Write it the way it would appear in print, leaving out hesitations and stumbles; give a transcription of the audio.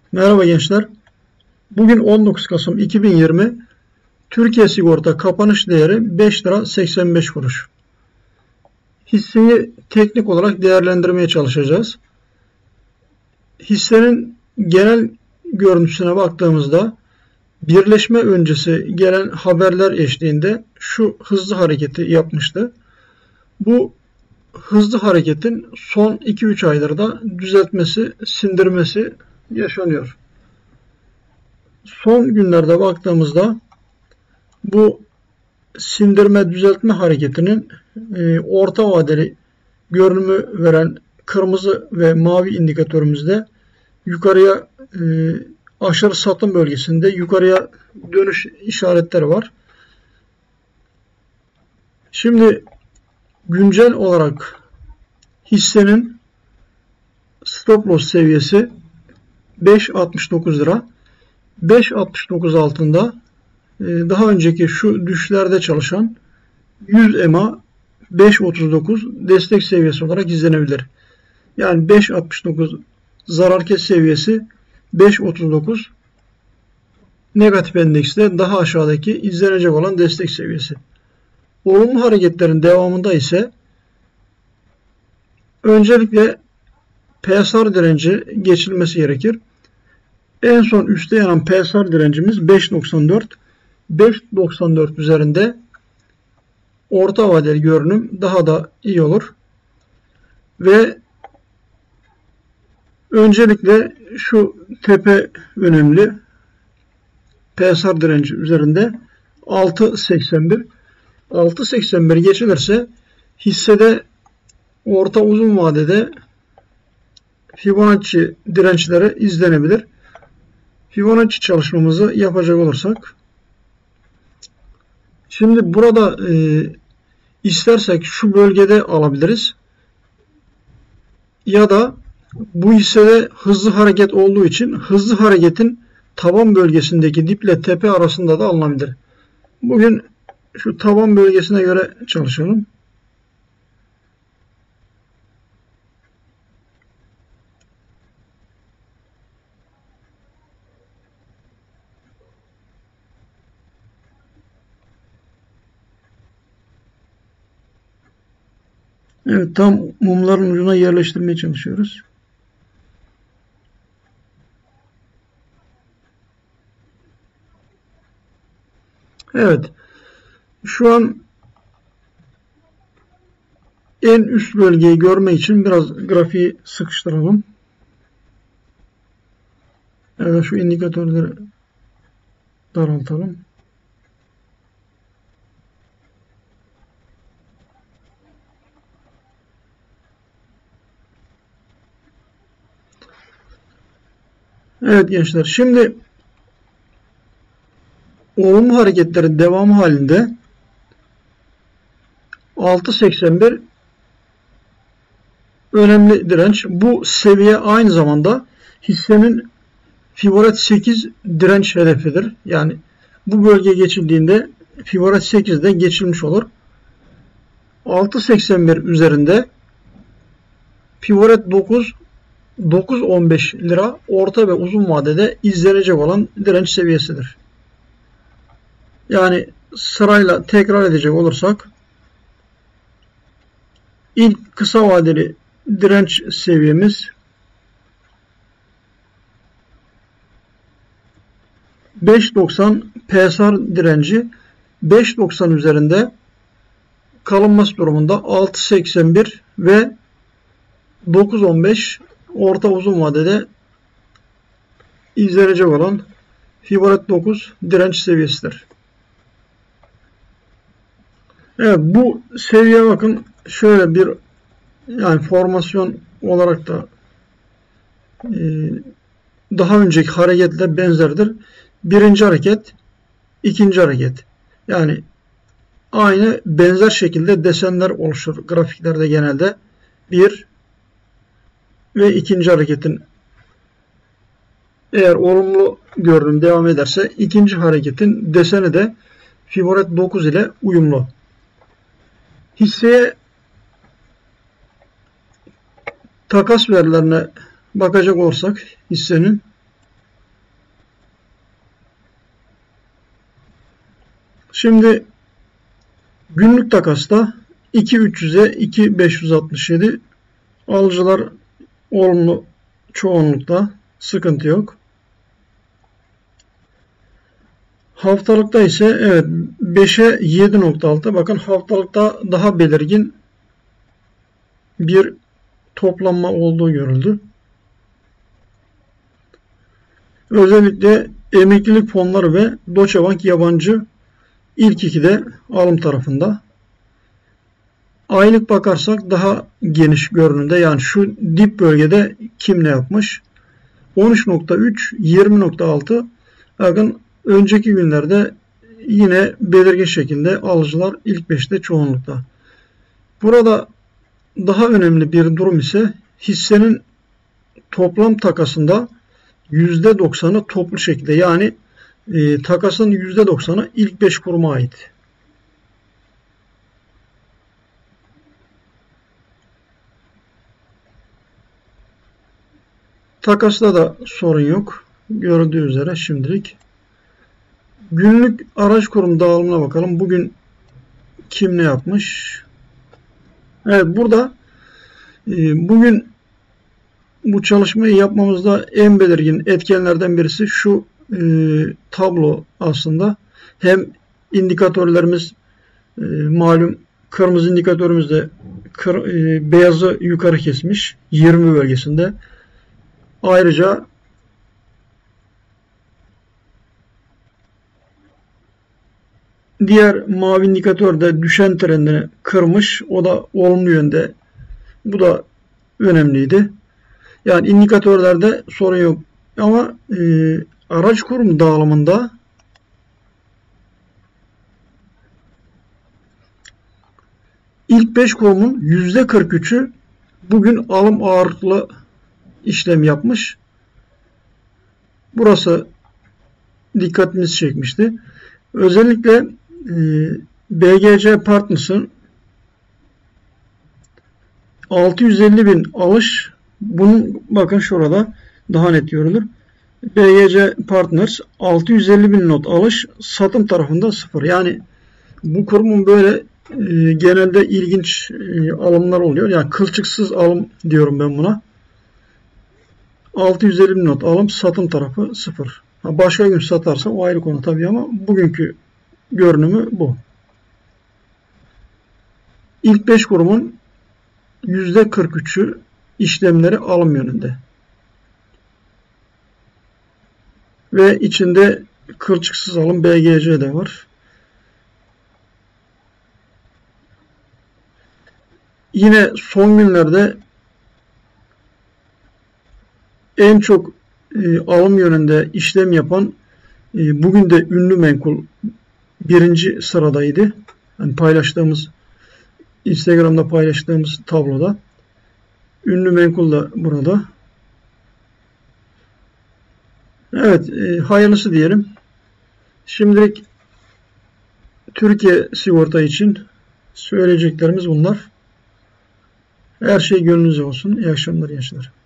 Merhaba gençler. Bugün 19 Kasım 2020. Türkiye Sigorta kapanış değeri 5 lira 85 kuruş. Hisseyi teknik olarak değerlendirmeye çalışacağız. Hissenin genel görüntüsüne baktığımızda birleşme öncesi gelen haberler eşliğinde şu hızlı hareketi yapmıştı. Bu hızlı hareketin son 2-3 aydır da düzeltmesi, sindirmesi yaşanıyor. Son günlerde baktığımızda bu sindirme düzeltme hareketinin orta vadeli görünümü veren kırmızı ve mavi indikatörümüzde yukarıya aşırı satım bölgesinde yukarıya dönüş işaretleri var. Şimdi güncel olarak hissenin stop loss seviyesi 5.69 lira. 5.69 altında daha önceki şu düşlerde çalışan 100 EMA 5.39 destek seviyesi olarak izlenebilir. Yani 5.69 zarar kes seviyesi, 5.39 negatif endekste daha aşağıdaki izlenecek olan destek seviyesi. Olumlu hareketlerin devamında ise öncelikle PSR direnci geçilmesi gerekir. En son üstte yanan PSR direncimiz 5.94. 5.94 üzerinde orta vadeli görünüm daha da iyi olur. Ve öncelikle şu tepe önemli. PSR direnci üzerinde 6.81. 6.81 geçilirse hissede orta uzun vadede Fibonacci dirençleri izlenebilir. Fibonacci çalışmamızı yapacak olursak, şimdi burada istersek şu bölgede alabiliriz. Ya da bu hissede hızlı hareket olduğu için hızlı hareketin taban bölgesindeki diple tepe arasında da alınabilir. Bugün şu taban bölgesine göre çalışalım. Evet, tam mumların ucuna yerleştirmeye çalışıyoruz. Evet. Şu an en üst bölgeyi görme için biraz grafiği sıkıştıralım. Evet, şu indikatörleri daraltalım. Evet gençler, şimdi olumlu hareketlerin devamı halinde 6.81 önemli direnç. Bu seviye aynı zamanda hissenin Fibonacci 8 direnç hedefidir. Yani bu bölge geçildiğinde Fibonacci 8 de geçilmiş olur. 6.81 üzerinde Fibonacci 9 9.15 lira orta ve uzun vadede izlenecek olan direnç seviyesidir. Yani sırayla tekrar edecek olursak ilk kısa vadeli direnç seviyemiz 5.90 PSR direnci, 5.90 üzerinde kalınması durumunda 6.81 ve 9.15 orta uzun vadede izlenecek olan Fibonacci 9 direnç seviyesidir. Evet, bu seviye bakın şöyle bir, yani formasyon olarak da daha önceki hareketle benzerdir. Birinci hareket, ikinci hareket. Yani aynı benzer şekilde desenler oluşur grafiklerde genelde. Bir ve ikinci hareketin eğer olumlu görünüm devam ederse ikinci hareketin deseni de Fibonacci 9 ile uyumlu. Hisseye takas verilerine bakacak olursak hissenin Şimdi günlük takasta 2.300'e 2.567 alıcılar olumlu çoğunlukta, sıkıntı yok. Haftalıkta ise evet 5'e 7.6. Bakın haftalıkta daha belirgin bir toplanma olduğu görüldü. Özellikle emeklilik fonları ve Deutsche Bank yabancı ilk ikide alım tarafında. Aylık bakarsak daha geniş görünümde, yani şu dip bölgede kim ne yapmış? 13.3, 20.6. Bakın önceki günlerde yine belirgin şekilde alıcılar ilk 5'te çoğunlukta. Burada daha önemli bir durum ise hissenin toplam takasında %90'ı toplu şekilde, yani takasın %90'ı ilk 5 kuruma ait. Takasda da sorun yok. Gördüğü üzere şimdilik. Günlük araç kurum dağılımına bakalım. Bugün kim ne yapmış? Evet, burada bugün bu çalışmayı yapmamızda en belirgin etkenlerden birisi şu tablo aslında. Hem indikatörlerimiz malum kırmızı indikatörümüz de beyazı yukarı kesmiş 20 bölgesinde. Ayrıca diğer mavi indikatör de düşen trendini kırmış. O da olumlu yönde. Bu da önemliydi. Yani indikatörlerde sorun yok. Ama araç kurum dağılımında ilk 5 kurumun %43'ü bugün alım ağırlıklı işlem yapmış. Burası dikkatimizi çekmişti. Özellikle BGC Partners'ın 650.000 alış, bunun bakın şurada daha net görülür. BGC Partners 650.000 not alış, satım tarafında 0. Yani bu kurumun böyle genelde ilginç alımlar oluyor. Yani kılçıksız alım diyorum ben buna. 650.000 not alım, satım tarafı 0. Başka gün satarsa o ayrı konu tabii, ama bugünkü görünümü bu. İlk 5 kurumun %43'ü işlemleri alım yönünde. Ve içinde kılçıksız alım BGC de var. Yine son günlerde en çok alım yönünde işlem yapan bugün de ünlü menkul birinci sıradaydı. Yani paylaştığımız, Instagram'da paylaştığımız tabloda ünlü menkul da burada. Evet, hayırlısı diyelim. Şimdilik Türkiye sigorta için söyleyeceklerimiz bunlar. Her şey gönlünüzce olsun. İyi akşamlar gençler.